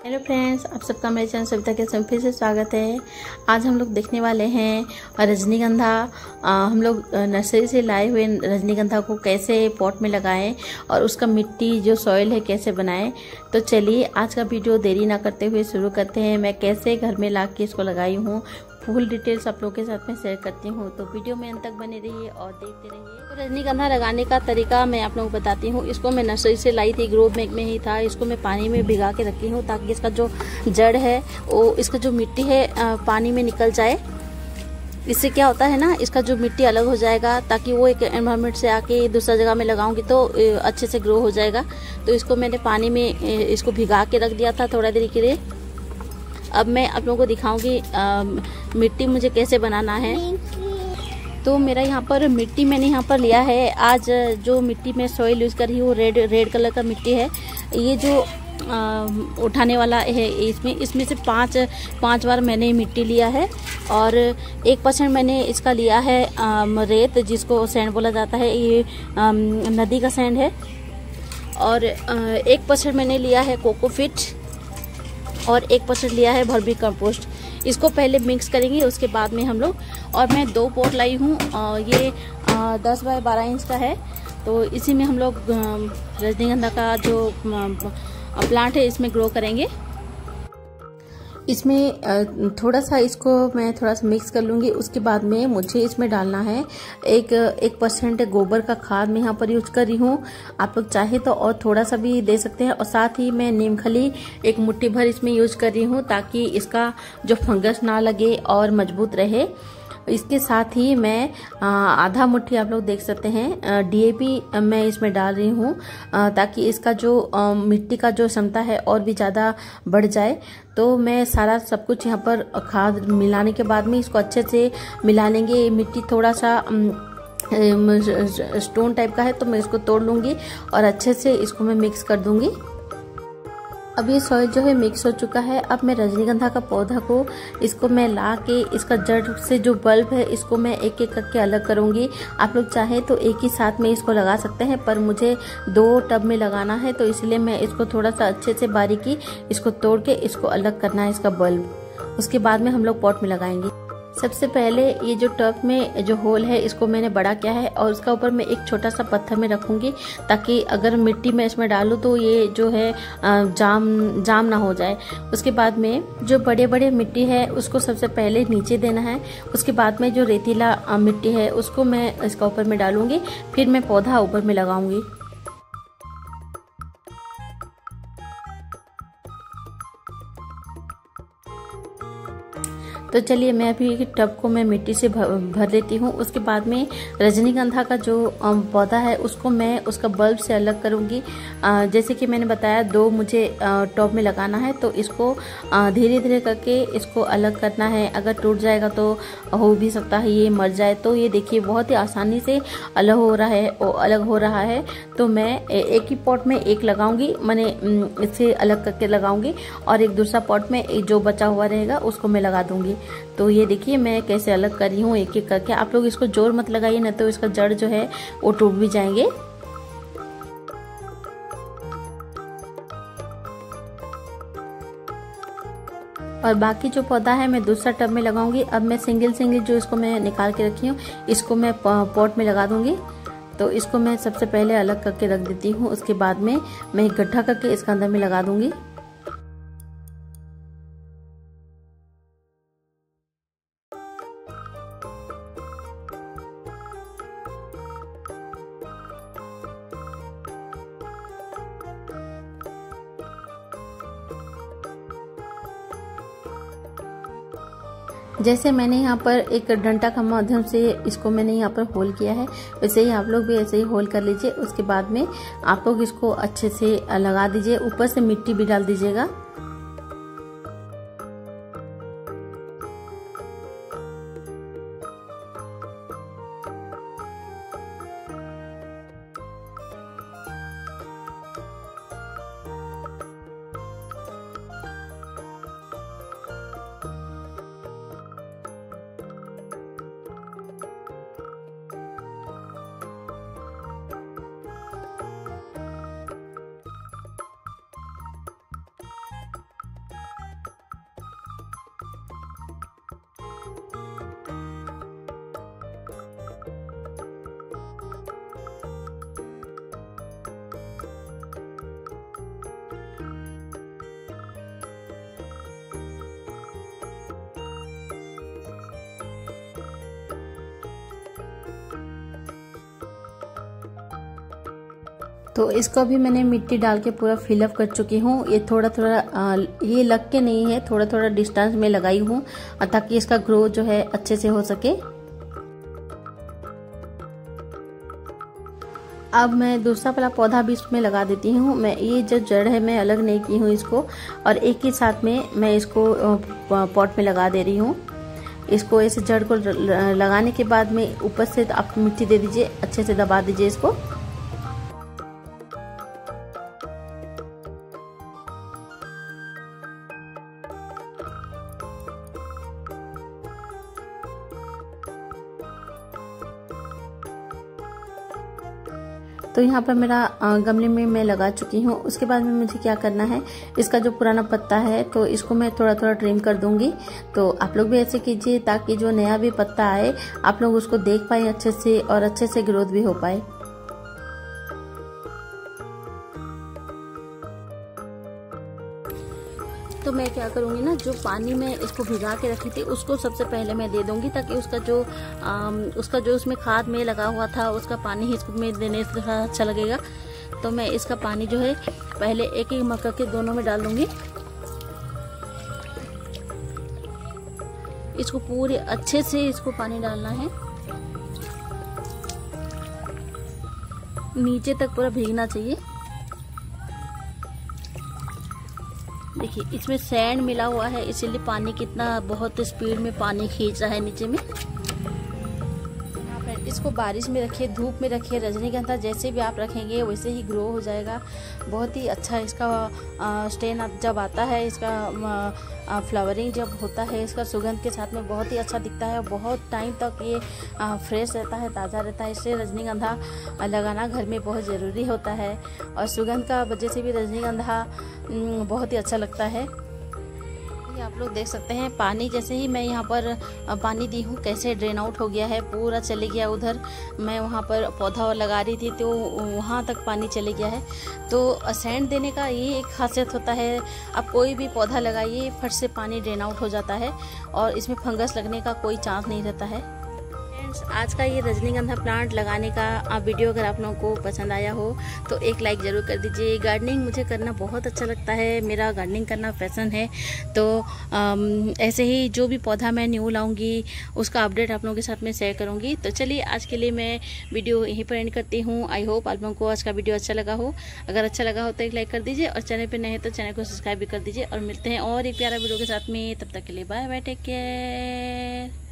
Hello friends, आप सबका मेरे चैनल सविता के सब फिर से स्वागत है। आज हम लोग देखने वाले हैं रजनीगंधा। हम लोग नर्सरी से लाए हुए रजनीगंधा को कैसे पॉट में लगाएं और उसका मिट्टी जो सॉइल है कैसे बनाएं। तो चलिए आज का वीडियो देरी ना करते हुए शुरू करते हैं। मैं कैसे घर में ला के इसको लगाई हूँ, फुल डिटेल्स आप लोगों के साथ में शेयर करती हूँ। तो वीडियो में अंत तक बने रहिए और देखते रहिए। तो रजनीगंधा लगाने का तरीका मैं आप लोगों को बताती हूँ। इसको मैं नर्सरी से लाई थी, ग्रो बैग में ही था। इसको मैं पानी में भिगा के रखी हूँ ताकि इसका जो जड़ है वो इसका जो मिट्टी है पानी में निकल जाए। इससे क्या होता है ना, इसका जो मिट्टी अलग हो जाएगा ताकि वो एक एनवायरनमेंट से आके दूसरा जगह में लगाऊंगी तो अच्छे से ग्रो हो जाएगा। तो इसको मैंने पानी में इसको भिगा के रख दिया था थोड़ा देर के लिए। अब मैं आप लोगों को दिखाऊंगी मिट्टी मुझे कैसे बनाना है। तो मेरा यहाँ पर मिट्टी मैंने यहाँ पर लिया है। आज जो मिट्टी में सॉइल यूज़ कर रही हूँ रेड कलर का मिट्टी है। ये जो उठाने वाला है इसमें से पाँच बार मैंने मिट्टी लिया है और 1% मैंने इसका लिया है रेत, जिसको सैंड बोला जाता है। ये नदी का सैंड है। और 1% मैंने लिया है कोकोफिट और 1% लिया है वर्मी कंपोस्ट। इसको पहले मिक्स करेंगे, उसके बाद में हम लोग। और मैं 2 पॉट लाई हूँ। ये 10 बाय 12 इंच का है। तो इसी में हम लोग रजनीगंधा का जो प्लांट है इसमें ग्रो करेंगे। इसमें थोड़ा सा इसको मैं थोड़ा सा मिक्स कर लूँगी। उसके बाद में मुझे इसमें डालना है 1% गोबर का खाद मैं यहाँ पर यूज कर रही हूँ। आप लोग चाहे तो और थोड़ा सा भी दे सकते हैं। और साथ ही मैं नीम खली 1 मुट्ठी भर इसमें यूज कर रही हूँ ताकि इसका जो फंगस ना लगे और मजबूत रहे। इसके साथ ही मैं आधा मुट्ठी आप लोग देख सकते हैं DAP मैं इसमें डाल रही हूँ ताकि इसका जो मिट्टी का जो क्षमता है और भी ज़्यादा बढ़ जाए। तो मैं सारा सब कुछ यहाँ पर खाद मिलाने के बाद में इसको अच्छे से मिला लेंगे। मिट्टी थोड़ा सा स्टोन टाइप का है तो मैं इसको तोड़ लूँगी और अच्छे से इसको मैं मिक्स कर दूँगी। अब ये सॉइल जो है मिक्स हो चुका है। अब मैं रजनीगंधा का पौधा को इसको मैं ला के इसका जड़ से जो बल्ब है इसको मैं एक एक करके अलग करूँगी। आप लोग चाहे तो एक ही साथ में इसको लगा सकते हैं, पर मुझे 2 टब में लगाना है तो इसलिए मैं इसको थोड़ा सा अच्छे से बारीकी इसको तोड़ के इसको अलग करना है इसका बल्ब। उसके बाद में हम लोग पॉट में लगाएंगे। सबसे पहले ये जो टब में जो होल है इसको मैंने बड़ा किया है और उसका ऊपर मैं एक छोटा सा पत्थर में रखूंगी ताकि अगर मिट्टी में इसमें डालूं तो ये जो है जाम ना हो जाए। उसके बाद में जो बड़े बड़े मिट्टी है उसको सबसे पहले नीचे देना है। उसके बाद में जो रेतीला मिट्टी है उसको मैं इसका ऊपर में डालूंगी, फिर मैं पौधा ऊपर में लगाऊंगी। तो चलिए मैं अभी टब को मैं मिट्टी से भर लेती हूँ। उसके बाद में रजनीगंधा का जो पौधा है उसको मैं उसका बल्ब से अलग करूँगी। जैसे कि मैंने बताया 2 मुझे टब में लगाना है तो इसको धीरे धीरे करके इसको अलग करना है। अगर टूट जाएगा तो हो भी सकता है ये मर जाए। तो ये देखिए बहुत ही आसानी से अलग हो रहा है। तो मैं एक ही पॉट में एक लगाऊंगी, मैंने इससे अलग करके लगाऊंगी और एक दूसरा पॉट में जो बचा हुआ रहेगा उसको मैं लगा दूंगी। तो ये देखिए मैं कैसे अलग कर रही हूँ एक एक करके। आप लोग इसको जोर मत लगाइए, नहीं तो इसका जड़ जो है वो टूट भी जाएंगे। और बाकी जो पौधा है मैं दूसरा टब में लगाऊंगी। अब मैं सिंगल जो इसको मैं निकाल के रखी हूँ इसको मैं पॉट में लगा दूंगी। तो इसको मैं सबसे पहले अलग करके रख देती हूँ। उसके बाद में मैं एक गड्ढा करके इसके अंदर में लगा दूंगी। जैसे मैंने यहाँ पर एक डंडा का माध्यम से इसको मैंने यहाँ पर होल किया है, वैसे ही आप लोग भी ऐसे ही होल कर लीजिए। उसके बाद में आप लोग इसको अच्छे से लगा दीजिए, ऊपर से मिट्टी भी डाल दीजिएगा। तो इसको भी मैंने मिट्टी डाल के पूरा फिलअप कर चुकी हूँ। ये थोड़ा थोड़ा ये लग के नहीं है, थोड़ा थोड़ा डिस्टेंस में लगाई हूँ ताकि इसका ग्रो जो है अच्छे से हो सके। अब मैं दूसरा वाला पौधा भी इसमें लगा देती हूँ। मैं ये जो जड़ है मैं अलग नहीं की हूँ इसको, और एक ही साथ में मैं इसको पॉट में लगा दे रही हूँ। इसको ऐसे जड़ को लगाने के बाद में ऊपर से आप मिट्टी दे दीजिए, अच्छे से दबा दीजिए इसको। तो यहाँ पर मेरा गमले में मैं लगा चुकी हूँ। उसके बाद में मुझे क्या करना है, इसका जो पुराना पत्ता है तो इसको मैं थोड़ा थोड़ा ट्रिम कर दूंगी। तो आप लोग भी ऐसे कीजिए ताकि जो नया भी पत्ता आए आप लोग उसको देख पाए अच्छे से, और अच्छे से ग्रोथ भी हो पाए। तो मैं क्या करूँगी ना, जो पानी में इसको भिगा के रखी थी उसको सबसे पहले मैं दे दूंगी, ताकि उसका जो उसमें खाद में लगा हुआ था उसका पानी ही इसको में देने से थोड़ा अच्छा लगेगा। तो मैं इसका पानी जो है पहले एक एक मग करके दोनों में डाल दूंगी। इसको पूरे अच्छे से इसको पानी डालना है, नीचे तक पूरा भीगना चाहिए। देखिए इसमें सैंड मिला हुआ है, इसीलिए पानी कितना बहुत स्पीड में पानी खींच रहा है नीचे में। इसको बारिश में रखिए, धूप में रखिए, रजनीगंधा जैसे भी आप रखेंगे वैसे ही ग्रो हो जाएगा। बहुत ही अच्छा इसका स्टेन जब आता है, इसका फ्लावरिंग जब होता है, इसका सुगंध के साथ में बहुत ही अच्छा दिखता है। बहुत टाइम तक ये फ्रेश रहता है, ताज़ा रहता है। इसलिए रजनीगंधा लगाना घर में बहुत ज़रूरी होता है, और सुगंध का वजह से भी रजनीगंधा बहुत ही अच्छा लगता है। आप लोग देख सकते हैं पानी जैसे ही मैं यहाँ पर पानी दी हूँ कैसे ड्रेन आउट हो गया है, पूरा चले गया उधर। मैं वहाँ पर पौधा लगा रही थी तो वहाँ तक पानी चले गया है। तो सैंड देने का ये एक खासियत होता है, आप कोई भी पौधा लगाइए फट से पानी ड्रेन आउट हो जाता है, और इसमें फंगस लगने का कोई चांस नहीं रहता है। आज का ये रजनीगंधा प्लांट लगाने का वीडियो अगर आप लोगों को पसंद आया हो तो एक लाइक ज़रूर कर दीजिए। गार्डनिंग मुझे करना बहुत अच्छा लगता है, मेरा गार्डनिंग करना पैशन है। तो ऐसे ही जो भी पौधा मैं न्यू लाऊंगी उसका अपडेट आप लोगों के साथ में शेयर करूंगी। तो चलिए आज के लिए मैं वीडियो यहीं पर एंड करती हूँ। आई होप आप लोगों को आज का वीडियो अच्छा लगा हो। अगर अच्छा लगा हो तो एक लाइक कर दीजिए, और चैनल पर नए हैं तो चैनल को सब्सक्राइब भी कर दीजिए। और मिलते हैं और एक प्यारा वीडियो के साथ में, तब तक के लिए बाय बाय, टेक केयर।